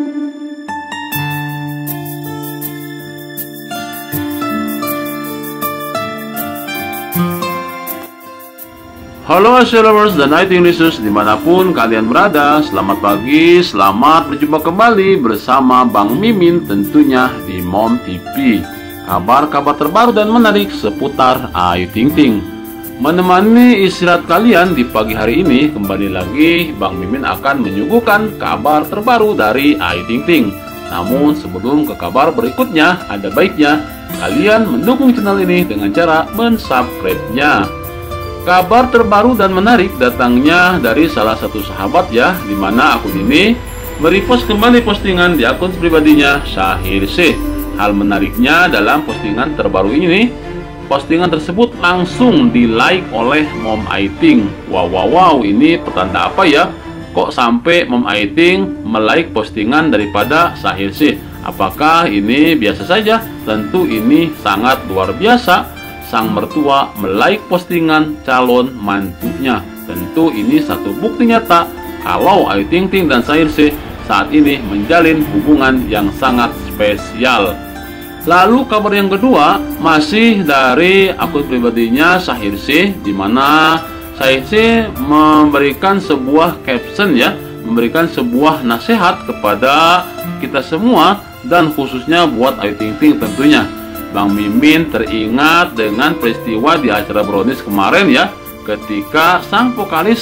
Halo Lovers dan IT News dimanapun kalian berada. Selamat pagi, selamat berjumpa kembali bersama Bang Mimin tentunya di Mom TV. Kabar-kabar terbaru dan menarik seputar Ayu Ting Ting. Menemani istirahat kalian di pagi hari ini, kembali lagi Bang Mimin akan menyuguhkan kabar terbaru dari Ayu Ting Ting. Namun sebelum ke kabar berikutnya, ada baiknya kalian mendukung channel ini dengan cara mensubscribe-nya. Kabar terbaru dan menarik datangnya dari salah satu sahabat ya, dimana akun ini merepost kembali postingan di akun pribadinya Syahir C. Hal menariknya dalam postingan terbaru ini, postingan tersebut langsung di like oleh Mom Ayu Ting. Wow, ini petanda apa ya? Kok sampai Mom Ayu Ting melike postingan daripada Syahir C? Apakah ini biasa saja? Tentu ini sangat luar biasa. Sang mertua melike postingan calon mantunya. Tentu ini satu bukti nyata kalau Ayu Ting Ting dan Syahir C saat ini menjalin hubungan yang sangat spesial. Lalu kabar yang kedua masih dari akun pribadinya Syahir C, di mana Syahir C memberikan sebuah caption ya, memberikan sebuah nasihat kepada kita semua dan khususnya buat Ayu Ting Ting tentunya. Bang Mimin teringat dengan peristiwa di acara Brownies kemarin ya, ketika sang vokalis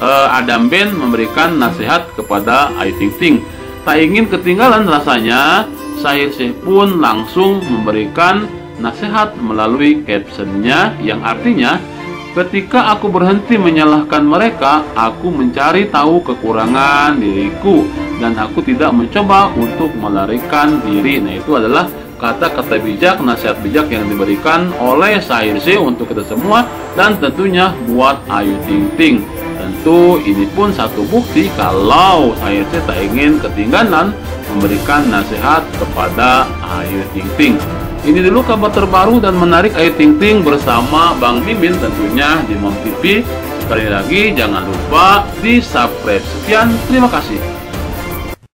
Adam Band memberikan nasihat kepada Ayu Ting Ting. Tak ingin ketinggalan rasanya, Syahir C pun langsung memberikan nasihat melalui captionnya yang artinya, ketika aku berhenti menyalahkan mereka, aku mencari tahu kekurangan diriku dan aku tidak mencoba untuk melarikan diri. Nah, itu adalah kata-kata bijak, nasihat bijak yang diberikan oleh Syahir C untuk kita semua dan tentunya buat Ayu Ting Ting. Tentu ini pun satu bukti kalau Syahir C tak ingin ketinggalan memberikan nasihat kepada Ayu Ting Ting. Ini dulu kabar terbaru dan menarik Ayu Ting Ting bersama Bang Mimin tentunya di Mom TV. Sekali lagi jangan lupa di subscribe. Sekian, terima kasih.